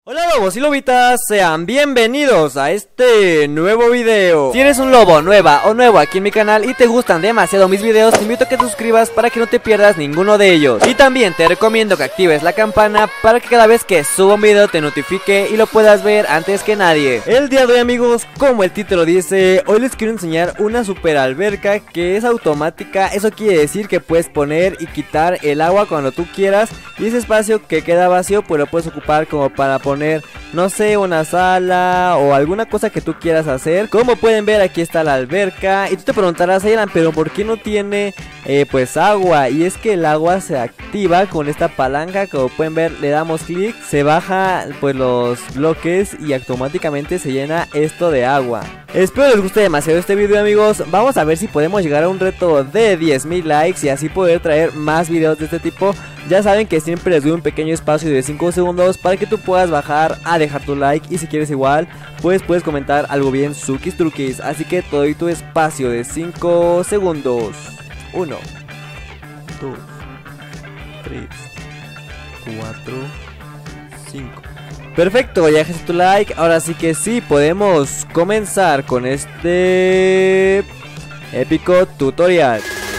Hola lobos y lobitas, sean bienvenidos a este nuevo video. Si eres un lobo nueva o nuevo aquí en mi canal y te gustan demasiado mis videos, te invito a que te suscribas para que no te pierdas ninguno de ellos. Y también te recomiendo que actives la campana para que cada vez que suba un video te notifique y lo puedas ver antes que nadie. El día de hoy, amigos, como el título dice, hoy les quiero enseñar una super alberca que es automática. Eso quiere decir que puedes poner y quitar el agua cuando tú quieras, y ese espacio que queda vacío pues lo puedes ocupar como para poner, no sé, una sala o alguna cosa que tú quieras hacer. Como pueden ver, aquí está la alberca. Y tú te preguntarás, Alan, pero ¿por qué no tiene pues agua? Y es que el agua se activa con esta palanca. Como pueden ver, le damos clic, se baja pues los bloques y automáticamente se llena esto de agua. Espero les guste demasiado este video, amigos. Vamos a ver si podemos llegar a un reto de 10,000 likes y así poder traer más videos de este tipo. Ya saben que siempre les doy un pequeño espacio de 5 segundos para que tú puedas bajar a dejar tu like. Y si quieres igual, pues puedes comentar algo bien suquis truquis. Así que te doy tu espacio de 5 segundos. 1, 2, 3, 4, 5. Perfecto, ya dejaste tu like. Ahora sí que sí, podemos comenzar con este épico tutorial.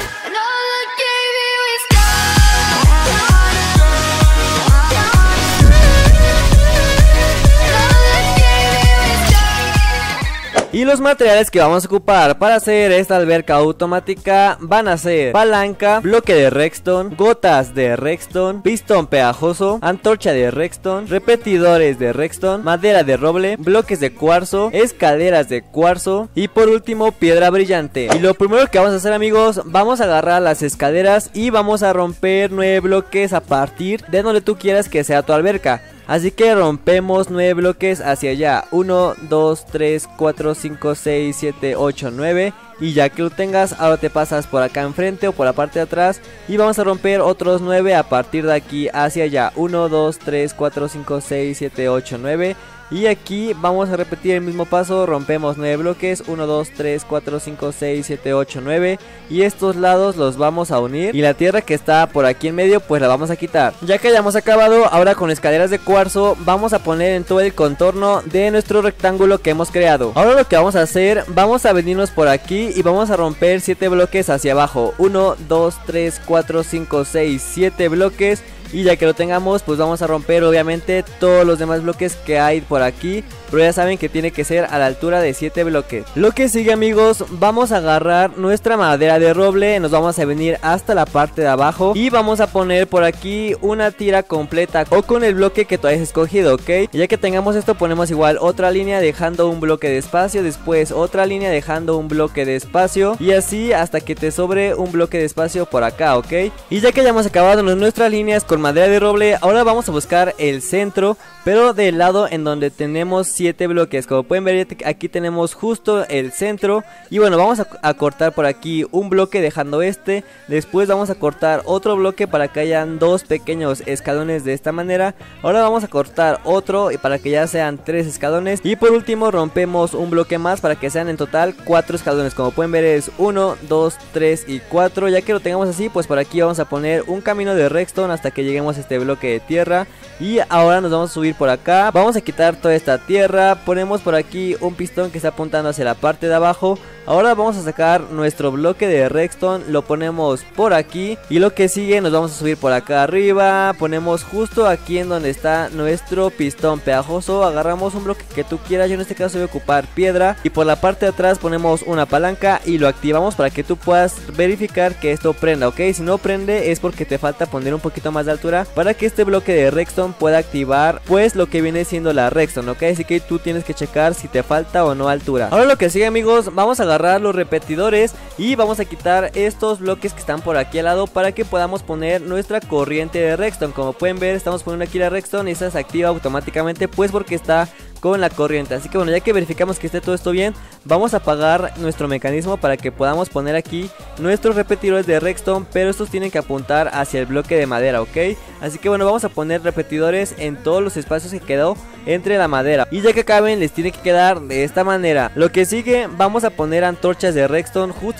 Y los materiales que vamos a ocupar para hacer esta alberca automática van a ser palanca, bloque de redstone, gotas de redstone, pistón pegajoso, antorcha de redstone, repetidores de redstone, madera de roble, bloques de cuarzo, escaleras de cuarzo y por último piedra brillante. Y lo primero que vamos a hacer, amigos, vamos a agarrar las escaleras y vamos a romper 9 bloques a partir de donde tú quieras que sea tu alberca. Así que rompemos 9 bloques hacia allá. 1, 2, 3, 4, 5, 6, 7, 8, 9. Y ya que lo tengas, ahora te pasas por acá enfrente o por la parte de atrás y vamos a romper otros 9 a partir de aquí hacia allá. 1, 2, 3, 4, 5, 6, 7, 8, 9. Y aquí vamos a repetir el mismo paso, rompemos 9 bloques, 1, 2, 3, 4, 5, 6, 7, 8, 9. Y estos lados los vamos a unir y la tierra que está por aquí en medio pues la vamos a quitar. Ya que hayamos acabado, ahora con escaleras de cuarzo vamos a poner en todo el contorno de nuestro rectángulo que hemos creado. Ahora lo que vamos a hacer, vamos a venirnos por aquí y vamos a romper 7 bloques hacia abajo. 1, 2, 3, 4, 5, 6, 7 bloques. Y ya que lo tengamos, pues vamos a romper obviamente todos los demás bloques que hay por aquí. Pero ya saben que tiene que ser a la altura de 7 bloques. Lo que sigue, amigos, vamos a agarrar nuestra madera de roble. Nos vamos a venir hasta la parte de abajo y vamos a poner por aquí una tira completa o con el bloque que tú hayas escogido, ¿ok? Y ya que tengamos esto, ponemos igual otra línea dejando un bloque de espacio. Después otra línea dejando un bloque de espacio. Y así hasta que te sobre un bloque de espacio por acá, ¿ok? Y ya que hayamos acabado nuestras líneas con madera de roble, ahora vamos a buscar el centro, pero del lado en donde tenemos 7 bloques. Como pueden ver, aquí tenemos justo el centro. Y bueno, vamos a cortar por aquí un bloque dejando este. Después vamos a cortar otro bloque para que hayan 2 pequeños escalones de esta manera. Ahora vamos a cortar otro para que ya sean 3 escalones. Y por último rompemos un bloque más para que sean en total 4 escalones. Como pueden ver es 1, 2, 3 y 4. Ya que lo tengamos así, pues por aquí vamos a poner un camino de redstone hasta que lleguemos a este bloque de tierra. Y ahora nos vamos a subir por acá. Vamos a quitar toda esta tierra. Ponemos por aquí un pistón que está apuntando hacia la parte de abajo. Ahora vamos a sacar nuestro bloque de redstone, lo ponemos por aquí. Y lo que sigue, nos vamos a subir por acá arriba. Ponemos justo aquí en donde está nuestro pistón pegajoso. Agarramos un bloque que tú quieras, yo en este caso voy a ocupar piedra. Y por la parte de atrás ponemos una palanca y lo activamos para que tú puedas verificar que esto prenda, ¿ok? Si no prende es porque te falta poner un poquito más de altura para que este bloque de redstone pueda activar pues lo que viene siendo la redstone, ¿ok? Así que tú tienes que checar si te falta o no altura. Ahora lo que sigue, amigos, vamos a agarrar los repetidores y vamos a quitar estos bloques que están por aquí al lado para que podamos poner nuestra corriente de redstone. Como pueden ver, estamos poniendo aquí la redstone y esta se activa automáticamente pues porque está con la corriente. Así que bueno, ya que verificamos que esté todo esto bien, vamos a apagar nuestro mecanismo para que podamos poner aquí nuestros repetidores de redstone, pero estos tienen que apuntar hacia el bloque de madera, ¿ok? Así que bueno, vamos a poner repetidores en todos los espacios que quedó entre la madera, y ya que acaben les tiene que quedar de esta manera. Lo que sigue, vamos a poner antorchas de redstone justo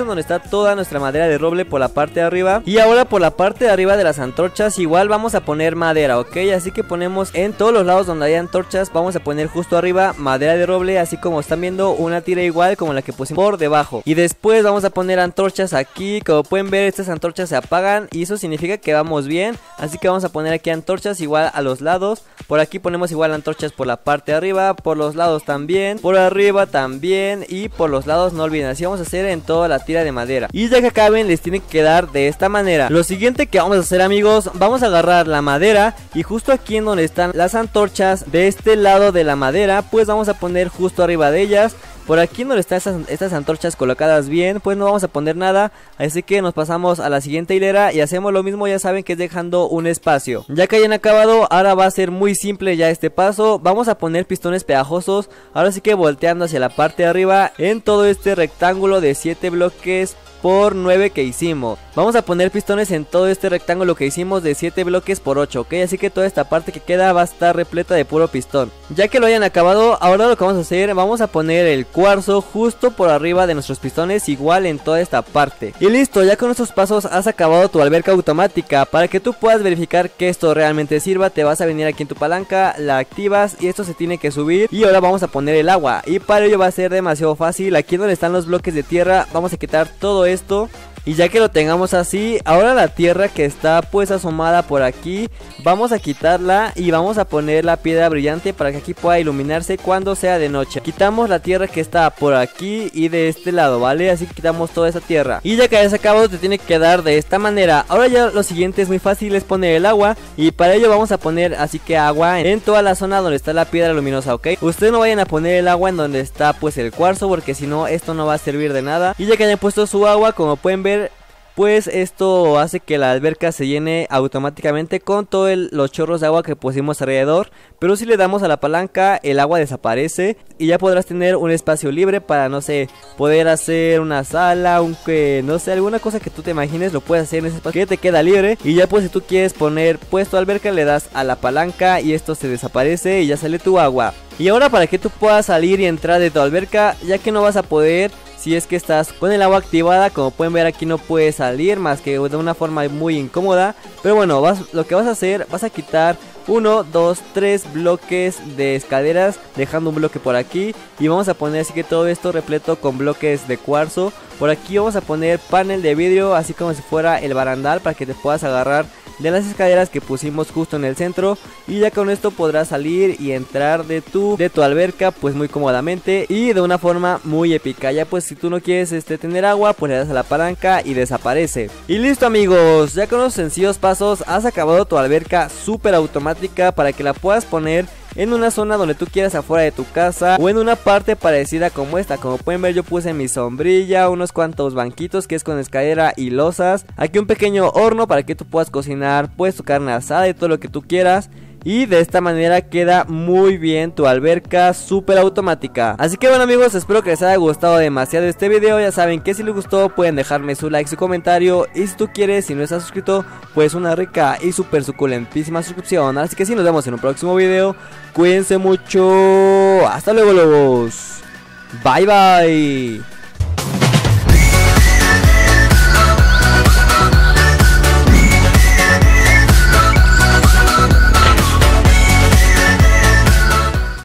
en donde está toda nuestra madera de roble por la parte de arriba. Y ahora por la parte de arriba de las antorchas igual vamos a poner madera, ok. Así que ponemos en todos los lados donde hay antorchas, vamos a poner justo arriba madera de roble, así como están viendo, una tira igual como la que pusimos por debajo. Y después vamos a poner antorchas aquí. Como pueden ver, estas antorchas se apagan y eso significa que vamos bien. Así que vamos a poner aquí antorchas igual a los lados. Por aquí ponemos igual antorchas por la parte de arriba, por los lados también, por arriba también y por los lados, no olviden. Así vamos a hacer en toda la tira de madera. Y ya que acaben les tiene que quedar de esta manera. Lo siguiente que vamos a hacer, amigos, vamos a agarrar la madera y justo aquí en donde están las antorchas, de este lado de la madera, pues vamos a poner justo arriba de ellas. Por aquí donde están estas antorchas colocadas bien, pues no vamos a poner nada. Así que nos pasamos a la siguiente hilera y hacemos lo mismo, ya saben que es dejando un espacio. Ya que hayan acabado, ahora va a ser muy simple ya este paso. Vamos a poner pistones pegajosos, ahora sí que volteando hacia la parte de arriba en todo este rectángulo de 7 bloques por 9 que hicimos. Vamos a poner pistones en todo este rectángulo que hicimos de 7 bloques por 8, ok. Así que toda esta parte que queda va a estar repleta de puro pistón. Ya que lo hayan acabado, ahora lo que vamos a hacer, vamos a poner el cuarzo justo por arriba de nuestros pistones, igual en toda esta parte. Y listo, ya con estos pasos has acabado tu alberca automática. Para que tú puedas verificar que esto realmente sirva, te vas a venir aquí en tu palanca, la activas y esto se tiene que subir. Y ahora vamos a poner el agua, y para ello va a ser demasiado fácil. Aquí donde están los bloques de tierra, vamos a quitar todo esto. Y ya que lo tengamos así, ahora la tierra que está pues asomada por aquí, vamos a quitarla y vamos a poner la piedra brillante para que aquí pueda iluminarse cuando sea de noche. Quitamos la tierra que está por aquí y de este lado, ¿vale? Así que quitamos toda esa tierra. Y ya que hayas acabado, te tiene que quedar de esta manera. Ahora ya lo siguiente es muy fácil, es poner el agua. Y para ello vamos a poner así que agua en toda la zona donde está la piedra luminosa, ¿ok? Ustedes no vayan a poner el agua en donde está pues el cuarzo, porque si no esto no va a servir de nada. Y ya que hayan puesto su agua, como pueden ver, pues esto hace que la alberca se llene automáticamente con todos los chorros de agua que pusimos alrededor. Pero si le damos a la palanca, el agua desaparece y ya podrás tener un espacio libre para, no sé, poder hacer una sala, no sé, alguna cosa que tú te imagines, lo puedes hacer en ese espacio que te queda libre. Y ya pues si tú quieres poner pues tu alberca, le das a la palanca y esto se desaparece y ya sale tu agua. Y ahora para que tú puedas salir y entrar de tu alberca, ya que no vas a poder si es que estás con el agua activada, como pueden ver aquí no puedes salir más que de una forma muy incómoda. Pero bueno, lo que vas a hacer, vas a quitar 1, 2, 3 bloques de escaleras, dejando un bloque por aquí. Y vamos a poner así que todo esto repleto con bloques de cuarzo. Por aquí vamos a poner panel de vidrio, así como si fuera el barandal, para que te puedas agarrar de las escaleras que pusimos justo en el centro. Y ya con esto podrás salir y entrar de tu alberca pues muy cómodamente y de una forma muy épica. Ya pues si tú no quieres tener agua, pues le das a la palanca y desaparece. Y listo, amigos, ya con los sencillos pasos has acabado tu alberca súper automática para que la puedas poner en una zona donde tú quieras afuera de tu casa o en una parte parecida como esta. Como pueden ver, yo puse mi sombrilla, unos cuantos banquitos que es con escalera y losas, aquí un pequeño horno para que tú puedas cocinar pues tu carne asada y todo lo que tú quieras. Y de esta manera queda muy bien tu alberca súper automática. Así que bueno, amigos, espero que les haya gustado demasiado este video. Ya saben que si les gustó pueden dejarme su like, su comentario. Y si tú quieres, si no estás suscrito, pues una rica y súper suculentísima suscripción. Así que sí, nos vemos en un próximo video. Cuídense mucho. Hasta luego, lobos. Bye bye.